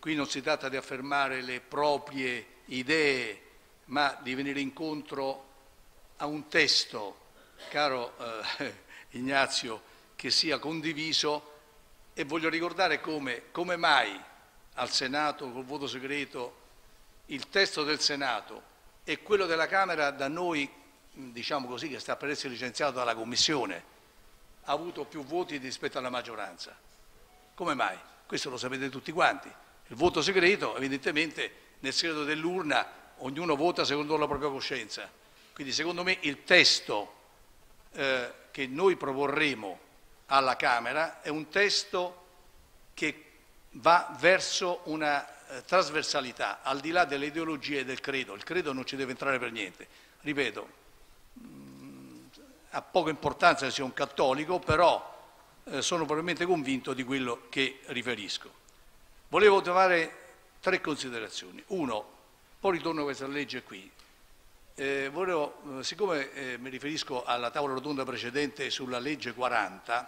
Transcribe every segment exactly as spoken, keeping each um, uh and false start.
qui non si tratta di affermare le proprie idee, ma di venire incontro a un testo, caro eh, Ignazio, che sia condiviso, e voglio ricordare come, come mai al Senato, col voto segreto, il testo del Senato e quello della Camera da noi, diciamo così, che sta per essere licenziato dalla Commissione, ha avuto più voti rispetto alla maggioranza. Come mai? Questo lo sapete tutti quanti. Il voto segreto, evidentemente, nel segreto dell'urna, ognuno vota secondo la propria coscienza. Quindi secondo me il testo eh, che noi proporremo alla Camera è un testo che va verso una eh, trasversalità, al di là delle ideologie e del credo. Il credo non ci deve entrare per niente. Ripeto, mh, ha poca importanza se sia un cattolico, però eh, sono probabilmente convinto di quello che riferisco. Volevo fare tre considerazioni. Uno, poi ritorno a questa legge qui. Eh, volevo, eh, siccome eh, mi riferisco alla tavola rotonda precedente sulla legge quaranta,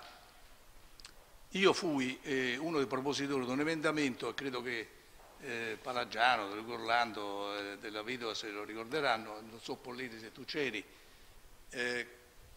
io fui eh, uno dei propositori di un emendamento, e credo che eh, Palagiano, Orlando, eh, della Vedova se lo ricorderanno, non so Polletti se tu c'eri, eh,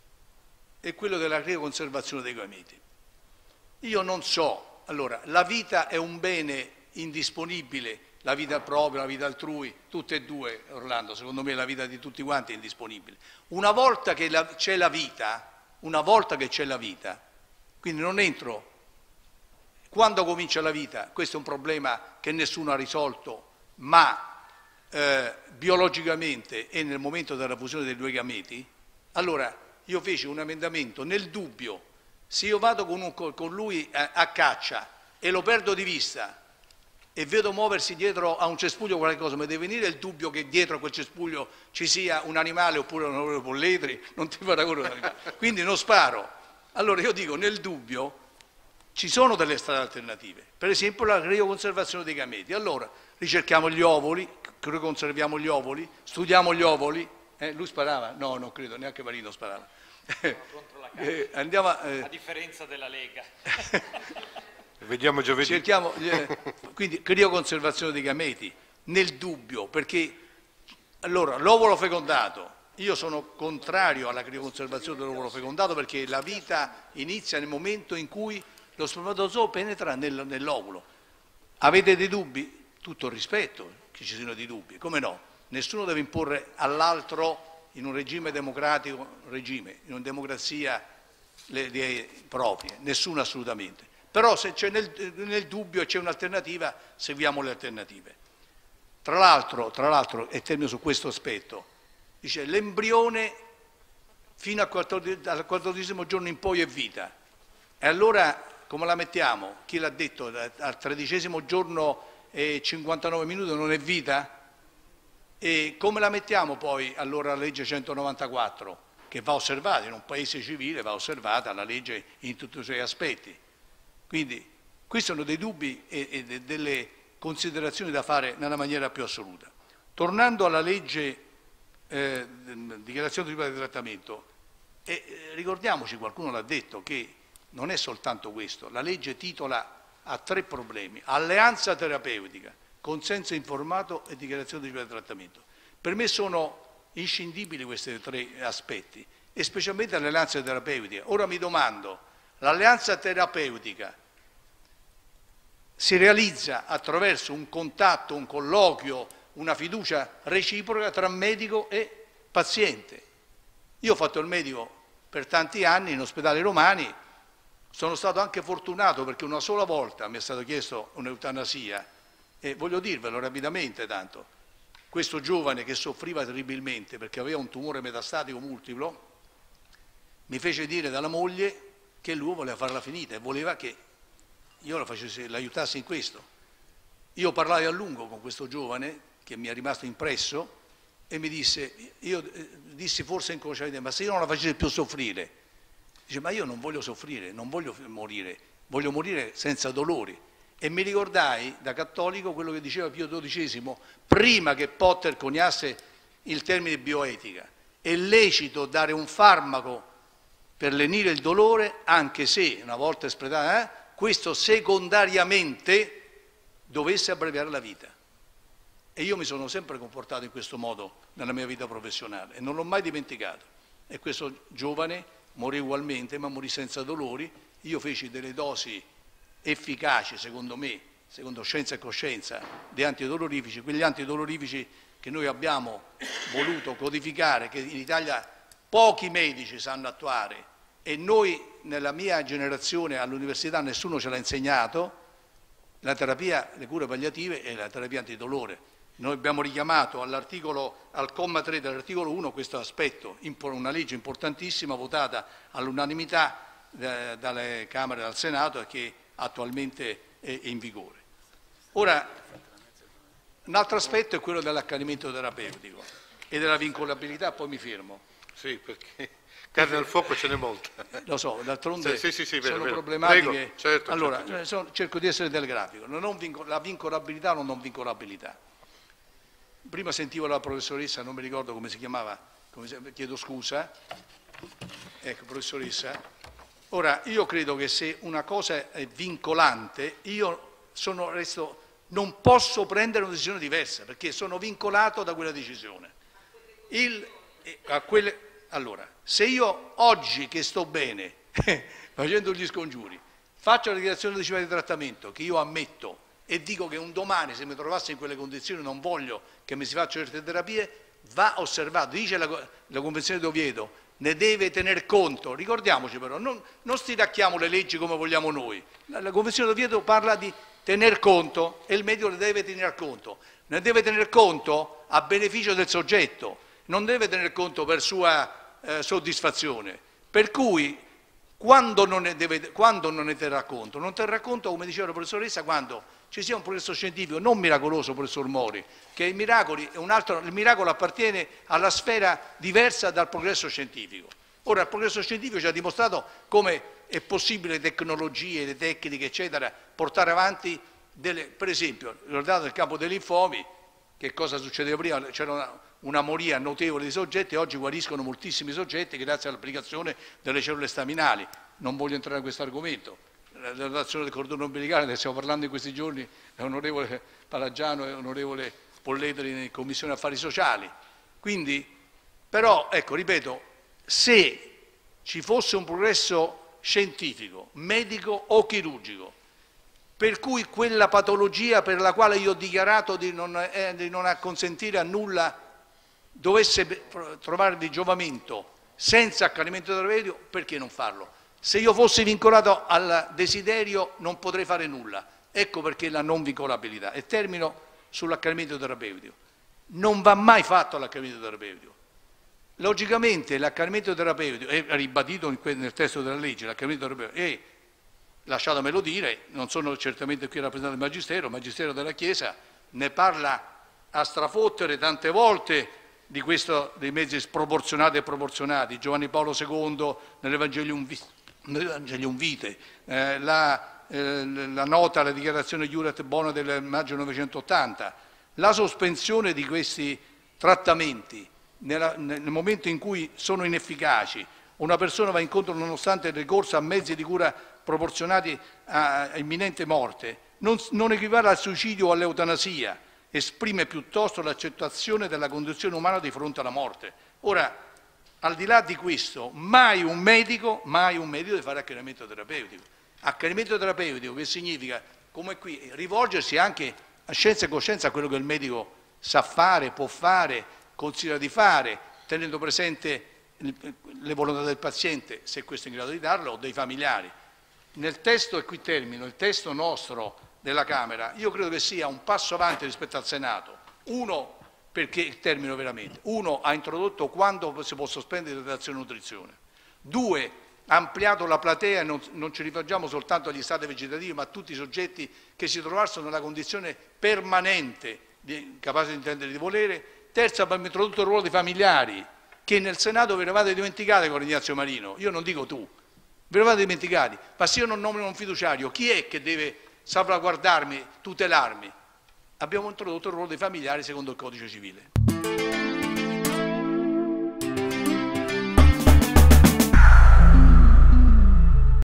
è quello della crioconservazione dei gameti. Io non so, allora, la vita è un bene indisponibile, la vita propria, la vita altrui, tutte e due, Orlando, secondo me la vita di tutti quanti è indisponibile. Una volta che c'è la vita, una volta che c'è la vita, quindi non entro, quando comincia la vita, questo è un problema che nessuno ha risolto, ma eh, biologicamente e nel momento della fusione dei due gameti, allora io feci un emendamento nel dubbio, se io vado con, un, con lui a, a caccia e lo perdo di vista, e vedo muoversi dietro a un cespuglio qualcosa, mi deve venire il dubbio che dietro a quel cespuglio ci sia un animale oppure un onorevole Polledri, non ti farà correre, quindi non sparo. Allora io dico, nel dubbio ci sono delle strade alternative, per esempio la crioconservazione dei gameti. Allora ricerchiamo gli ovoli, crioconserviamo gli ovoli, studiamo gli ovoli, eh, lui sparava? No, non credo, neanche Marino sparava. Contro la eh, andiamo a, eh, a differenza della Lega. Vediamo giovedì. Cerchiamo, eh, quindi crioconservazione dei gameti, nel dubbio, perché allora l'ovolo fecondato, io sono contrario alla crioconservazione dell'ovolo fecondato perché la vita inizia nel momento in cui lo spermatozoo penetra nel, nell'ovulo. Avete dei dubbi? Tutto il rispetto che ci siano dei dubbi, come no? Nessuno deve imporre all'altro in un regime democratico, regime, in una democrazia le idee proprie, nessuno assolutamente. Però se c'è nel, nel dubbio e c'è un'alternativa, seguiamo le alternative. Tra l'altro, tra l'altro, e termino su questo aspetto, dice l'embrione fino al quattordicesimo giorno in poi è vita. E allora come la mettiamo? Chi l'ha detto? Al tredicesimo giorno e cinquantanove minuti non è vita? E come la mettiamo poi allora la legge centonovantaquattro, che va osservata in un paese civile, va osservata la legge in tutti i suoi aspetti? Quindi questi sono dei dubbi e, e delle considerazioni da fare nella maniera più assoluta. Tornando alla legge eh, dichiarazione di libertà di trattamento, eh, ricordiamoci, qualcuno l'ha detto, che non è soltanto questo, la legge titola a tre problemi: alleanza terapeutica, consenso informato e dichiarazione di libertà di trattamento. Per me sono inscindibili questi tre aspetti, e specialmente l'alleanza terapeutica. Ora mi domando, l'alleanza terapeutica si realizza attraverso un contatto, un colloquio, una fiducia reciproca tra medico e paziente. Io ho fatto il medico per tanti anni in ospedali romani, sono stato anche fortunato perché una sola volta mi è stato chiesto un'eutanasia, e voglio dirvelo rapidamente tanto, questo giovane che soffriva terribilmente perché aveva un tumore metastatico multiplo, mi fece dire dalla moglie che lui voleva farla finita e voleva che io la facessi, l'aiutassi in questo. Io parlai a lungo con questo giovane che mi è rimasto impresso e mi disse, io eh, dissi forse inconsciamente, ma se io non la facessi più soffrire, dice, ma io non voglio soffrire, non voglio morire, voglio morire senza dolori. E mi ricordai da cattolico quello che diceva Pio dodicesimo, prima che Potter coniasse il termine bioetica: è lecito dare un farmaco per lenire il dolore, anche se, una volta espletato, eh, questo secondariamente dovesse abbreviare la vita. E io mi sono sempre comportato in questo modo nella mia vita professionale e non l'ho mai dimenticato. E questo giovane morì ugualmente, ma morì senza dolori. Io feci delle dosi efficaci, secondo me, secondo scienza e coscienza, di antidolorifici, quegli antidolorifici che noi abbiamo voluto codificare, che in Italia pochi medici sanno attuare e noi nella mia generazione all'università nessuno ce l'ha insegnato, la terapia, le cure palliative e la terapia antidolore. Noi abbiamo richiamato all'articolo, al comma tre dell'articolo uno questo aspetto, una legge importantissima votata all'unanimità eh, dalle Camere e dal Senato e che attualmente è in vigore. Ora, un altro aspetto è quello dell'accanimento terapeutico e della vincolabilità, poi mi fermo. Sì, perché carne al fuoco ce n'è molta. Lo so, d'altronde sì, sì, sì, sono vero, vero. problematiche. Prego, certo, allora, certo, certo. Sono, cerco di essere telegrafico, non ho vinco, la vincolabilità o non vincolabilità. Prima sentivo la professoressa, non mi ricordo come si chiamava, come si, chiedo scusa, ecco professoressa. Ora, io credo che se una cosa è vincolante, io sono, resto, non posso prendere una decisione diversa, perché sono vincolato da quella decisione. Il, a quelle, allora, se io oggi che sto bene, facendo gli scongiuri, faccio la dichiarazione anticipata di trattamento, che io ammetto, e dico che un domani, se mi trovassi in quelle condizioni, non voglio che mi si facciano certe terapie, va osservato. Dice la, la Convenzione di Oviedo, ne deve tener conto. Ricordiamoci però, non, non stiracchiamo le leggi come vogliamo noi. La, la Convenzione di Oviedo parla di tener conto e il medico ne deve tener conto. Ne deve tener conto a beneficio del soggetto, non deve tener conto per sua eh, soddisfazione. Per cui, quando non, ne deve, quando non ne terrà conto? Non terrà conto, come diceva la professoressa, quando ci sia un progresso scientifico, non miracoloso, professor Mori, che i miracoli, un altro, il miracolo appartiene alla sfera diversa dal progresso scientifico. Ora, il progresso scientifico ci ha dimostrato come è possibile le tecnologie, le tecniche, eccetera, portare avanti, delle, per esempio, ricordate il campo dei linfomi, che cosa succedeva prima? C'era una, una moria notevole di soggetti, oggi guariscono moltissimi soggetti grazie all'applicazione delle cellule staminali. Non voglio entrare in questo argomento. La dotazione del cordone ombelicale, ne stiamo parlando in questi giorni, l'onorevole Palagiano e l'onorevole Polledri in Commissione Affari Sociali. Quindi, però, ecco, ripeto, se ci fosse un progresso scientifico, medico o chirurgico, per cui quella patologia per la quale io ho dichiarato di non, eh, di non acconsentire a nulla dovesse trovare di giovamento senza accanimento terapeutico, perché non farlo? Se io fossi vincolato al desiderio non potrei fare nulla. Ecco perché la non vincolabilità. E termino sull'accanimento terapeutico. Non va mai fatto l'accanimento terapeutico. Logicamente l'accanimento terapeutico, è ribadito nel testo della legge, l'accanimento terapeutico, e lasciatemelo dire, non sono certamente qui a rappresentare il Magistero, il Magistero della Chiesa ne parla a strafottere tante volte di questo, dei mezzi sproporzionati e proporzionati. Giovanni Paolo secondo nell'Evangelium Vitae, nell'Evangelium Vitae, eh, la, eh, la nota, la dichiarazione Iurat Bona del maggio novecentottanta, la sospensione di questi trattamenti nella, nel momento in cui sono inefficaci, una persona va incontro nonostante il ricorso a mezzi di cura proporzionati a, a imminente morte, non, non equivale al suicidio o all'eutanasia, esprime piuttosto l'accettazione della condizione umana di fronte alla morte. Ora, al di là di questo, mai un medico, mai un medico deve fare accanimento terapeutico. Accanimento terapeutico che significa, come qui, rivolgersi anche a scienza e coscienza a quello che il medico sa fare, può fare, considera di fare, tenendo presente le volontà del paziente, se questo è in grado di darlo, o dei familiari. Nel testo, e qui termino, il testo nostro della Camera, io credo che sia un passo avanti rispetto al Senato. Uno, perché, termino veramente, uno ha introdotto quando si può sospendere idratazione e nutrizione. Due, ha ampliato la platea, non, non ci rifacciamo soltanto agli stati vegetativi, ma a tutti i soggetti che si trovassero nella condizione permanente, di, capace di intendere e di volere. Terzo, abbiamo introdotto il ruolo dei familiari, che nel Senato vi eravate dimenticati con Ignazio Marino, io non dico tu, vi eravate dimenticati, ma se io non nomino un fiduciario, chi è che deve salvaguardarmi, tutelarmi? Abbiamo introdotto il ruolo dei familiari secondo il codice civile.